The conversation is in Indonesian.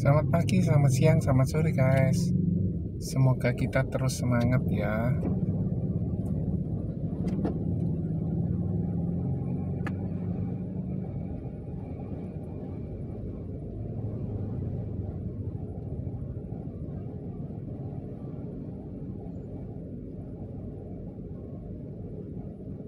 Selamat pagi, selamat siang, selamat sore guys. Semoga kita terus semangat ya.